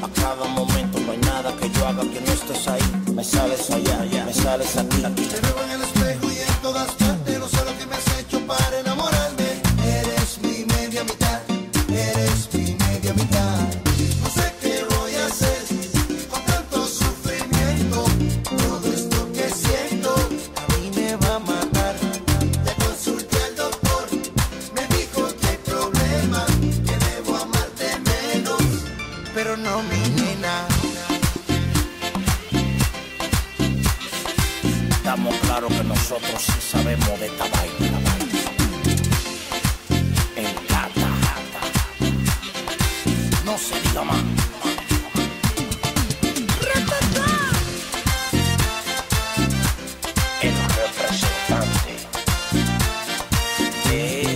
a cada momento. No hay nada que yo haga que no estés ahí. Me sales allá, me sales aquí. Te veo en el espejo y en todas partes. No sé lo que me has hecho para enamorarme. Eres mi media mitad, eres mi media mitad. No sé qué voy a hacer con tanto sufrimiento. Todo esto que siento a mí me va a matar. Ya consulté al doctor, me dijo que hay problema, que debo amarte menos, pero no mi nena. Estamos claros que nosotros sí sabemos de esta vaina. En gata, no se diga más. El representante de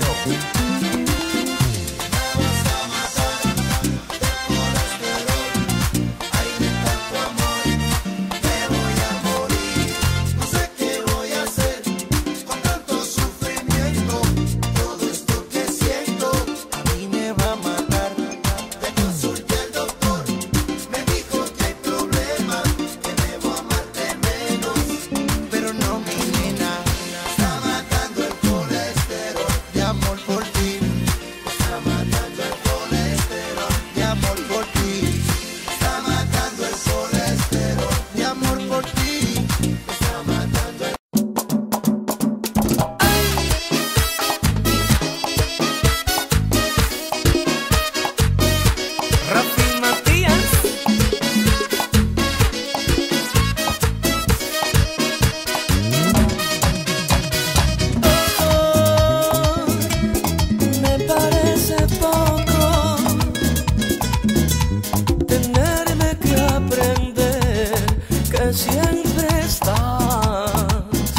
siempre estás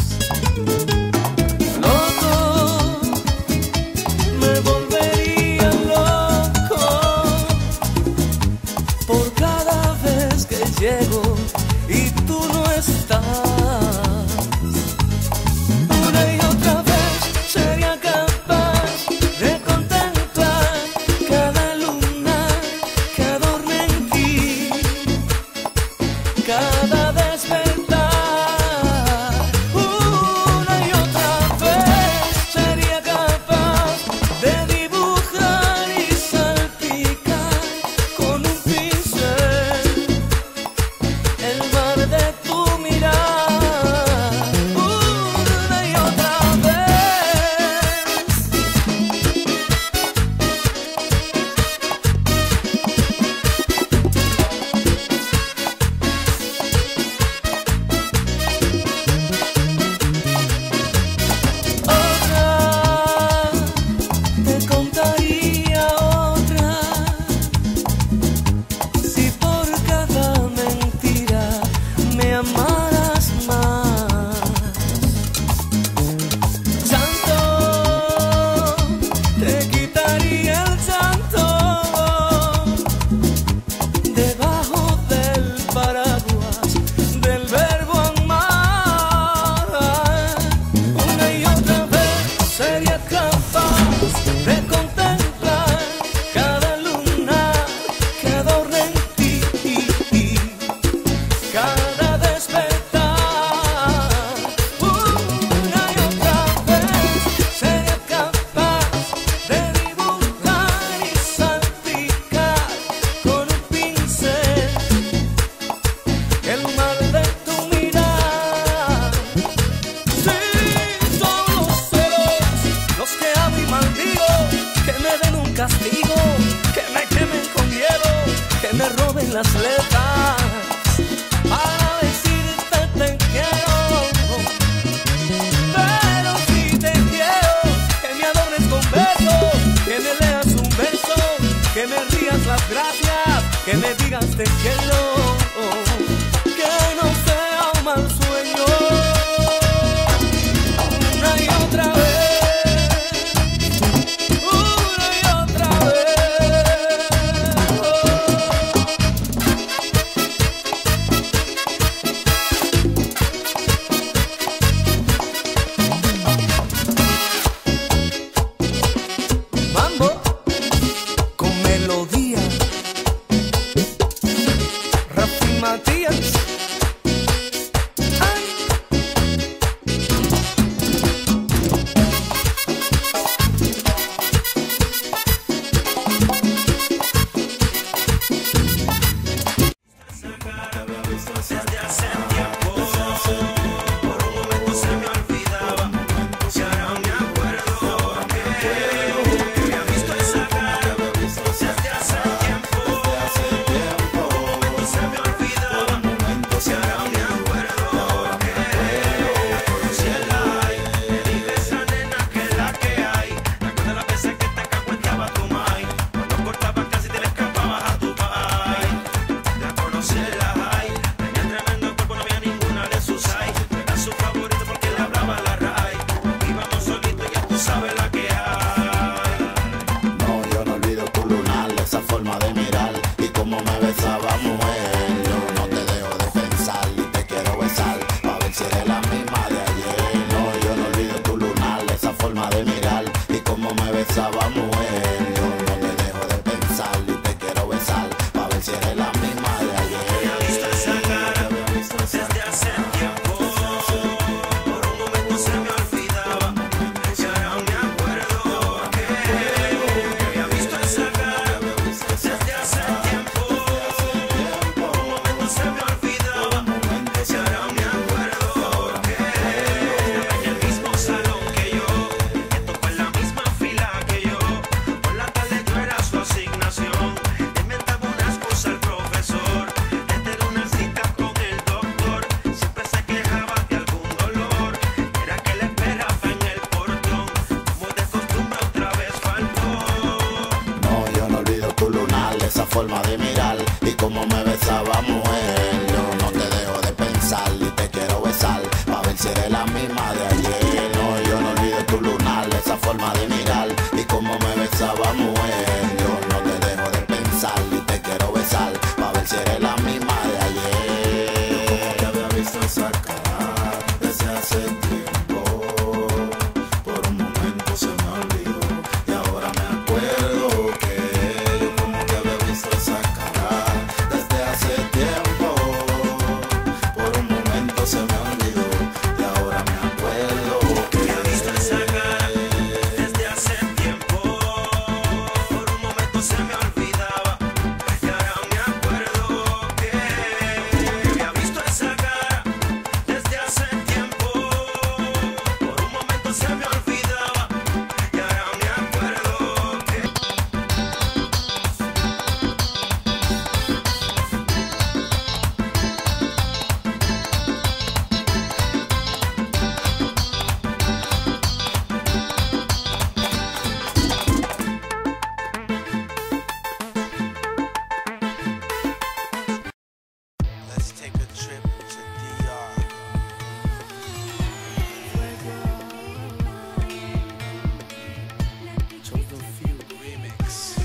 loco, me volvería loco por cada vez que llego y tú no estás. Una y otra vez sería capaz de contemplar cada luna que adorna en ti, cada despertar. Una y otra vez sería capaz de dibujar y salpicar con un pincel el mar de tu mirar. Una y otra vez. Te contaría otra, si por cada mentira me amaras más. Santo, te quitaría el santo debajo del paraguas del verbo amar. Una y otra vez sería capaz de contemplar cada luna que adorna en ti, cada despertar. Una y otra vez sería capaz de dibujar y salpicar con un pincel el mar de tu mirar. Sí, son los celos los que amo y maldigo, que me den un castigo, que me quemen con hielo, que me roben las letras para decirte te quiero. Pero si te quiero, que me adornes con besos, que me leas un verso, que me rías las gracias, que me digas te quiero, que no sea un mal sueño. Una y otra vez. Una y otra vez. Mambo con melodía. besaba, mujer. Yo no te dejo de pensar y te quiero besar, pa' ver si eres la misma de ayer. Había visto esa cara desde hace tiempo, por un momento se me olvidaba, y ahora me acuerdo que había visto esa cara desde hace tiempo, por un momento se me olvidaba, y ahora me acuerdo que en el mismo salón que yo, que tocó en la misma fila que yo, por la tarde yo era su asignación, le inventaba una excusa al profesor, le tenía una cita con el doctor, siempre se quejaba de algún dolor, era que le esperaba en el portón, como de costumbre otra vez faltó. No, yo no olvido tu lunar, esa forma de mirar y cómo me besaba, mujer. Yo no te dejo de pensar y te quiero besar, pa' ver si eres la misma de ayer. No, yo no olvido tu lunar, esa forma de mirar y cómo me besaba, mujer. Yo no te dejo de pensar y te quiero besar, pa' ver si eres la misma de ayer. Yo como que había visto esa cara desde hace tiempo, por un momento se me olvidó y ahora me acuerdo que yo como que había visto esa cara desde hace tiempo, por un momento se me olvidó y ahora me acuerdo que Había visto esa cara desde hace tiempo, por un momento se me olvidaba, y ahora me acuerdo que había visto esa cara desde hace tiempo, por un momento se me olvidaba, y ahora me acuerdo que Let's take a trip to DR. Chosen Few remix.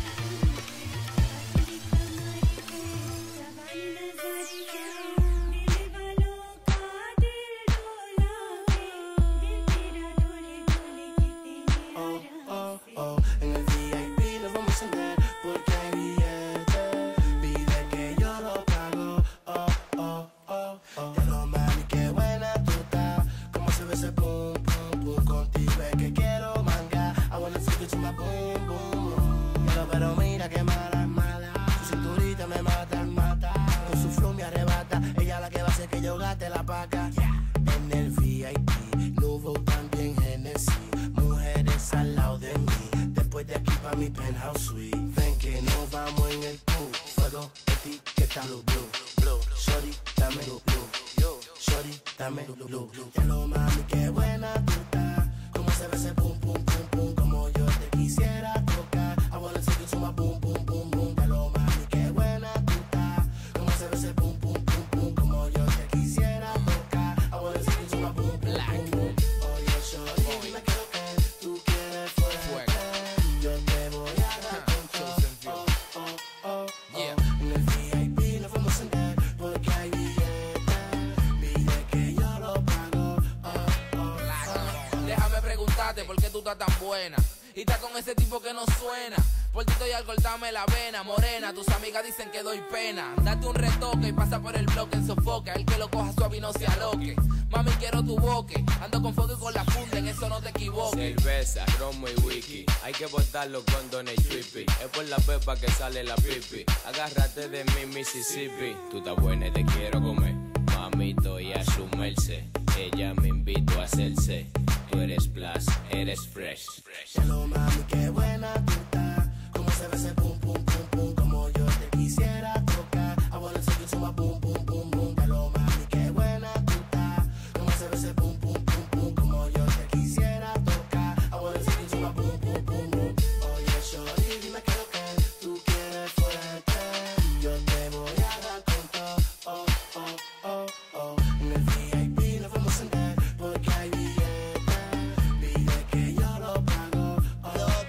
Oh, oh, oh, en el VIP nos vamos a andar porque hay billetes. Pide que yo lo pago. Oh, oh, oh, oh. Ya lo mami, qué buena tú estás. Como se ve ese pum, pum, pum. Contigo es que quiero manga. I wanna take you to my boom, boom, boom. Pero mira que mala, mala. Su cinturita me mata, mata. Con su flow me arrebata. Ella la que va a hacer que yo gaste la paca. En el VIP, Nuvo también Genesis. Mujeres al lado de mí. Después de aquí pa' mi penthouse suite. Ven que nos vamos en el pool. Fuego, etiqueta, blue, blue, blue. Shorty, dame blue, blue. Shorty, dame blue, blue, blue. Ya lo mami, qué buena tú estás. Como se ve ese pum, pum, pum, pum. Como yo te quisiera tocar. I wanna take you to my boom, boom, boom, boom. Ya lo mami, qué buena tú estás. Como se ve ese pum, pum, pum, pum. Como yo te quisiera tocar. I wanna take you to my boom, boom, boom, boom. Oye, shorty, dime qué es lo que tú quieres fuerte. Yo te voy a dar con todo. Oh, oh, oh, oh. En el VIP nos vamos a andar porque hay billetes. Pide que yo lo pago. Oh, oh, oh. Déjame preguntarte por qué tú estás tan buena y estás con ese tipo que no suena. Por ti estoy al cortarme la vena, morena. Tus amigas dicen que doy pena. Date un retoque y pasa por el bloque en sofoca. El que lo coja suave y no se aloque. Mami, quiero tu boque. Ando con fuego y con la funda, en eso no te equivoques. Cerveza, romo y whisky. Hay que botar los condones trippy. Es por la pepa que sale la pipi. Agárrate de mi Mississippi. Tú estás buena y te quiero comer. Mamito y a su merced. Ella me invitó a hacerse. Tú eres plus, eres fresh. Ya lo mami, qué buena tú estás. Como se ve ese pum, pum, pum, pum. Como yo te quisiera tocar. I wanna take you to my boom, boom, boom, boom. Ya lo mami, qué buena tú estás. Como se ve ese pum, pum, pum, pum. Como yo te quisiera tocar. I wanna take you to my boom, boom, boom, boom. Oye, shorty, dime qué es lo que tú quieres fuerte. Yo te voy a dar con todo. Oh, oh, oh, oh. En el VIP nos vamos a andar porque hay billetes. Pide que yo lo pago. Oh,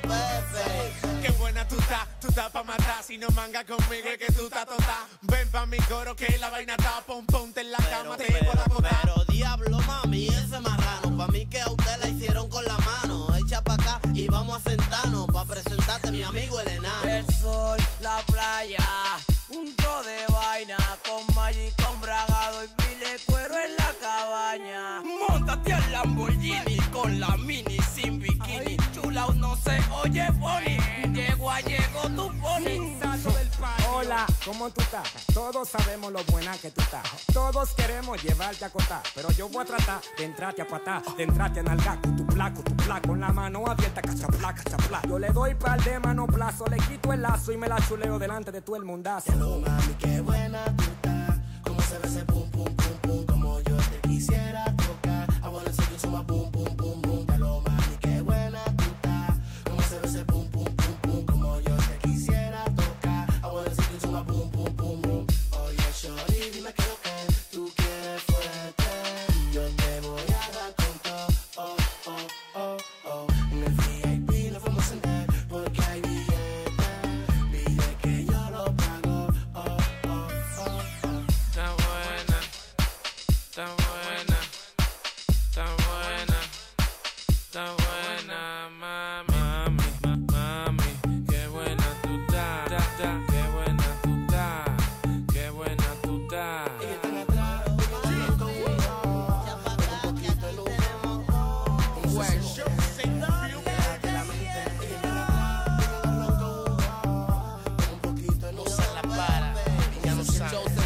Qué buena tú estás pa' matar. Si no manga conmigo es que tú estás total. Ven pa' mi coro que la vaina está. Ponte en la cama, te llevo la coca. Pero diablo, mami, ese marrano. Pa' mí que a usted la hicieron con la mano. Echa pa' acá, y vamos a sentarnos pa' presentarte a mi amigo el enano. El sol, la playa, un tro de vaina, con Magic, con bragado y pile cuero en la cabaña. Móntate al Lamborghini con la mini sin bikini, chula o no se oye funny. Llegó tu pony. Hola, ¿cómo tú estás? Todos sabemos lo buena que tú estás. Todos queremos llevarte a acotar, pero yo voy a tratar de entrarte a patar, de entrarte a nalgar con tu placo, con la mano abierta, cachapla, cachapla. Yo le doy pa'l de mano plazo, le quito el lazo y me la chuleo delante de todo el mundazo. Hello, mami, qué buena tú estás. Cómo se ve ese pum, pum, pum, pum, como yo te quisiera tocar. I wanna see you to my boom, boom, boom, boom. Hello, mami, qué buena tú estás. Cómo se ve ese pum, pum, pum, pum, como yo te quisiera tocar. I wanna see you to my boom, boom, boom, boom. Oye, shorty, dime qué lo que tú quieres fuerte. Yo te voy a dar con todo, oh, oh, oh, oh. En el VIP nos vamos a sentar porque hay billetes que yo lo pago, oh, oh, oh, oh. Está buena, está buena, está buena, está buena, mami, mami, qué buena tú estás, qué buena tú estás, qué buena tú estás. Joseph